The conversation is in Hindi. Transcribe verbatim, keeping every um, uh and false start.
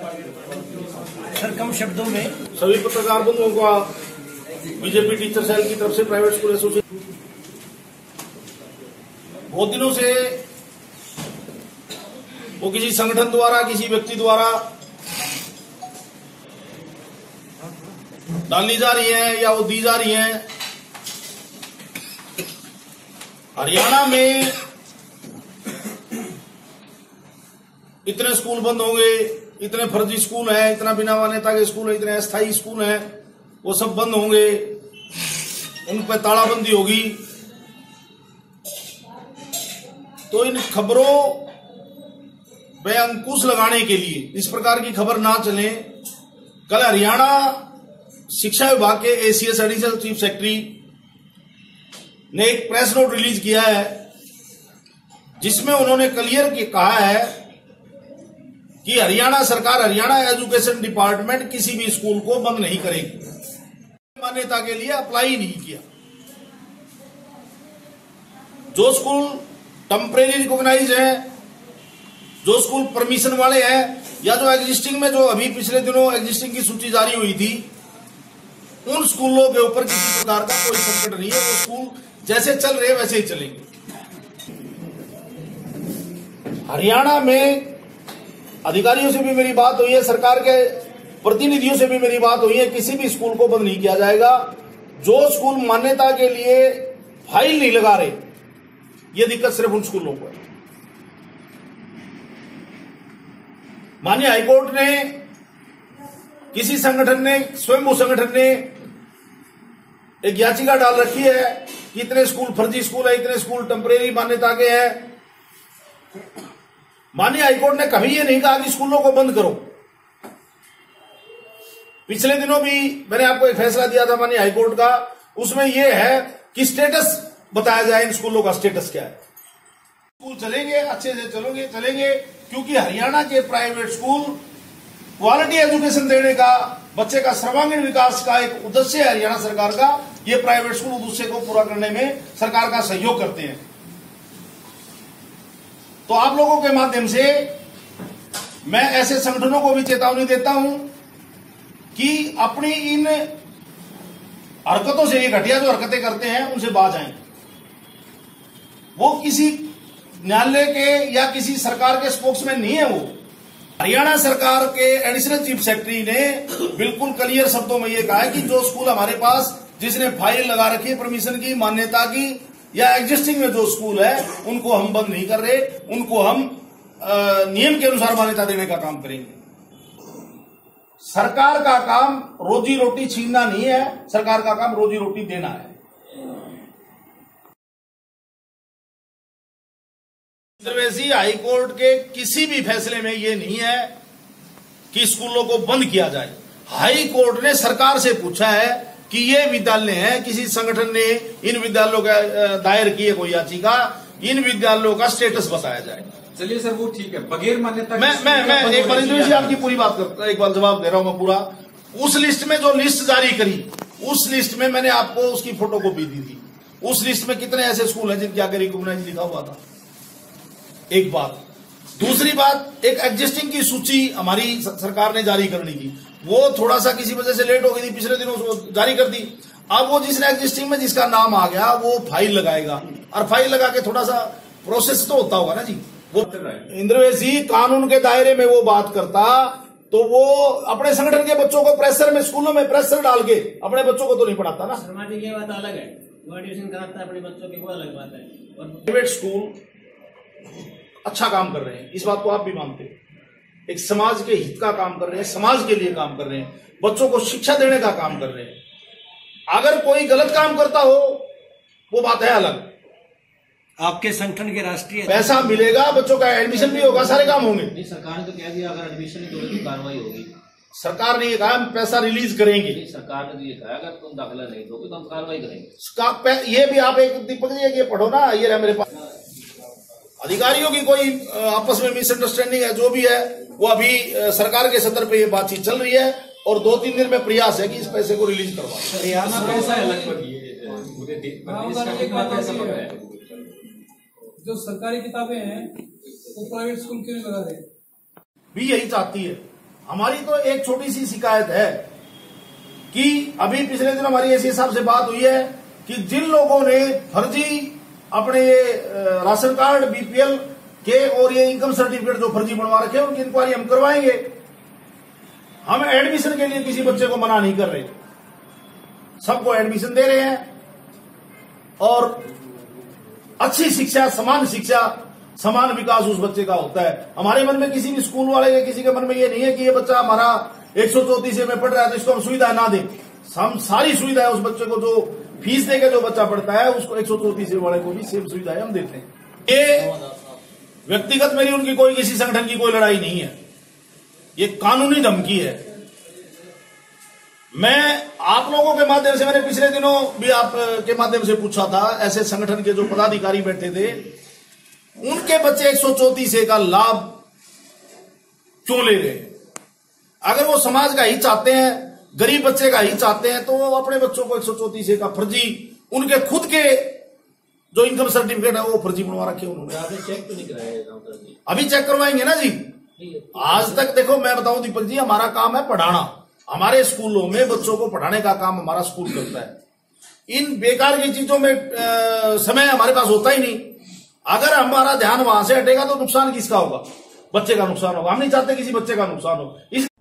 सर कम शब्दों में सभी पत्रकार बंधुओं का बीजेपी टीचर सेल की तरफ से प्राइवेट स्कूल एसोसिएशन बहुत दिनों से वो किसी संगठन द्वारा किसी व्यक्ति द्वारा डाली जा रही है या वो दी जा रही है। हरियाणा में इतने स्कूल बंद होंगे, इतने फर्जी स्कूल हैं, इतना बिना मान्यता के स्कूल है, इतने अस्थायी स्कूल हैं, वो सब बंद होंगे, उन पर तालाबंदी होगी। तो इन खबरों पे अंकुश लगाने के लिए इस प्रकार की खबर ना चले, कल हरियाणा शिक्षा विभाग के एसीएस एडिशनल चीफ सेक्रेटरी ने एक प्रेस नोट रिलीज किया है जिसमें उन्होंने क्लियर कहा है कि हरियाणा सरकार, हरियाणा एजुकेशन डिपार्टमेंट किसी भी स्कूल को बंद नहीं करेगी। मान्यता के लिए अप्लाई नहीं किया। जो स्कूल टेम्परेरी रिकॉग्नाइज है, जो स्कूल परमिशन वाले हैं, या जो एग्जिस्टिंग में, जो अभी पिछले दिनों एग्जिस्टिंग की सूची जारी हुई थी, उन स्कूलों के ऊपर किसी प्रकार का कोई संकट नहीं है। वो स्कूल जैसे चल रहे वैसे ही चलेंगे। हरियाणा में अधिकारियों से भी मेरी बात हुई है, सरकार के प्रतिनिधियों से भी मेरी बात हुई है, किसी भी स्कूल को बंद नहीं किया जाएगा। जो स्कूल मान्यता के लिए फाइल नहीं लगा रहे, ये दिक्कत सिर्फ उन स्कूलों को है। माननीय हाईकोर्ट ने, किसी संगठन ने, स्वयं संगठन ने एक याचिका डाल रखी है कि इतने स्कूल फर्जी स्कूल है, इतने स्कूल टेम्परेरी मान्यता के हैं। माननीय हाईकोर्ट ने कभी ये नहीं कहा कि स्कूलों को बंद करो। पिछले दिनों भी मैंने आपको एक फैसला दिया था माननीय हाईकोर्ट का, उसमें यह है कि स्टेटस बताया जाए, इन स्कूलों का स्टेटस क्या है। स्कूल चलेंगे, अच्छे से चलोगे चलेंगे, क्योंकि हरियाणा के प्राइवेट स्कूल क्वालिटी एजुकेशन देने का, बच्चे का सर्वांगीण विकास का एक उद्देश्य है हरियाणा सरकार का। ये प्राइवेट स्कूल उद्देश्य को पूरा करने में सरकार का सहयोग करते हैं। तो आप लोगों के माध्यम से मैं ऐसे संगठनों को भी चेतावनी देता हूं कि अपनी इन हरकतों से, ये घटिया जो हरकतें करते हैं, उनसे बाज आएं। वो किसी न्यायालय के या किसी सरकार के स्पोक्समैन नहीं है। वो हरियाणा सरकार के एडिशनल चीफ सेक्रेटरी ने बिल्कुल क्लियर शब्दों में ये कहा है कि जो स्कूल हमारे पास, जिसने फाइल लगा रखी है परमिशन की, मान्यता की, या एग्जिस्टिंग में जो स्कूल है, उनको हम बंद नहीं कर रहे, उनको हम आ, नियम के अनुसार मान्यता देने का काम करेंगे। सरकार का काम रोजी रोटी छीनना नहीं है, सरकार का काम रोजी रोटी देना है। अंतर्वेशी हाईकोर्ट के किसी भी फैसले में यह नहीं है कि स्कूलों को बंद किया जाए। हाईकोर्ट ने सरकार से पूछा है कि ये विद्यालय हैं, किसी संगठन ने इन विद्यालयों का दायर की है कोई याचिका, इन विद्यालयों का स्टेटस बताया जाए। चलिए सर, वो ठीक है, बगैर मान्यता मैं मैं मैं एक बार इंद्रवेशी आपकी पूरी बात कर, एक बार जवाब दे रहा हूं मैं पूरा। उस लिस्ट में जो लिस्ट जारी करी, उस लिस्ट में मैंने आपको उसकी फोटोकॉपी दी थी। उस लिस्ट में कितने ऐसे स्कूल हैं जिनके आगे रिकॉग्नाइज लिखा हुआ था? एक बात। दूसरी बात, एक एग्जिस्टिंग की सूची हमारी सरकार ने जारी करनी थी, वो थोड़ा सा किसी वजह से लेट हो गई थी, पिछले दिनों उसको जारी कर दी। अब वो जिसने एग्जिस्टिंग में जिसका नाम आ गया, वो फाइल लगाएगा, और फाइल लगा के थोड़ा सा प्रोसेस तो होता होगा ना जी। वो इंद्रवेशी कानून के दायरे में वो बात करता तो वो अपने संगठन के बच्चों को प्रेशर में, स्कूलों में प्रेशर डाल के अपने बच्चों को तो नहीं पढ़ाता ना। शर्मा जी की बात अलग है, वो एडमिशन कराता है अपने बच्चों की, वो अलग बात है। और प्राइवेट स्कूल अच्छा काम कर रहे हैं, इस बात को आप भी मानते हो। एक समाज के हित का काम कर रहे हैं, समाज के लिए काम कर रहे हैं, बच्चों को शिक्षा देने का काम कर रहे हैं। अगर कोई गलत काम करता हो, वो बात है अलग। आपके संगठन के राष्ट्रीय पैसा मिलेगा, बच्चों का एडमिशन भी होगा, सारे काम होंगे। नहीं, सरकार ने तो कह दिया अगर एडमिशन नहीं दोगे तो कार्रवाई होगी। सरकार ने ये कहा हम पैसा रिलीज करेंगे। नहीं, सरकार ने तो ये कहा अगर तुम दाखिला नहीं दोगे तो हम कार्रवाई करेंगे। ये भी आप एक दीपक जी ये पढ़ो ना, ये रहा मेरे पास। अधिकारियों की कोई आपस में मिसअंडरस्टैंडिंग है, जो भी है वो अभी सरकार के सतर पे ये बातचीत चल रही है, और दो तीन दिन में प्रयास है कि इस पैसे को रिलीज करवा। जो सरकारी किताबें हैं वो प्राइवेट स्कूल क्यों नहीं लगा रहे? भी यही चाहती है, हमारी तो एक छोटी सी शिकायत है कि अभी पिछले दिन हमारी ऐसी साहब से बात हुई है कि जिन लोगों ने फर्जी अपने ये राशन कार्ड, बीपीएल के और ये इनकम सर्टिफिकेट जो फर्जी बनवा रखे हैं उनकी इंक्वायरी हम करवाएंगे। हम एडमिशन के लिए किसी बच्चे को मना नहीं कर रहे, सबको एडमिशन दे रहे हैं और अच्छी शिक्षा, समान शिक्षा, समान विकास उस बच्चे का होता है। हमारे मन में किसी भी स्कूल वाले या किसी के मन में ये नहीं है कि ये बच्चा हमारा एक सौ चौतीस में पढ़ रहा है तो इसको हम सुविधा ना दें। हम सारी सुविधाएं उस बच्चे को, जो फीस देकर जो बच्चा पढ़ता है उसको एक सौ चौतीस वाले को भी सेम सुविधाएं हम देते हैं। ये व्यक्तिगत मेरी उनकी कोई किसी संगठन की कोई लड़ाई नहीं है, ये कानूनी धमकी है। मैं आप लोगों के माध्यम से, मैंने पिछले दिनों भी आप के माध्यम से पूछा था, ऐसे संगठन के जो पदाधिकारी बैठे थे उनके बच्चे एक सौ चौतीस ए का लाभ क्यों ले रहे हैं? अगर वो समाज का ही चाहते हैं, गरीब बच्चे का ही चाहते हैं, तो वो अपने बच्चों को एक सौ चौतीस ए का फर्जी, उनके खुद के जो इनकम सर्टिफिकेट है वो फर्जी बनवा रखे उन्होंने। चेक तो नहीं कराया, अभी चेक करवाएंगे ना जी। आज तक देखो मैं बताऊं दीपक जी, हमारा काम है पढ़ाना, हमारे स्कूलों में बच्चों को पढ़ाने का काम हमारा स्कूल करता है। इन बेकार की चीजों में आ, समय हमारे पास होता ही नहीं। अगर हमारा ध्यान वहां से हटेगा तो नुकसान किसका होगा? बच्चे का नुकसान होगा। हम नहीं चाहते किसी बच्चे का नुकसान हो। इस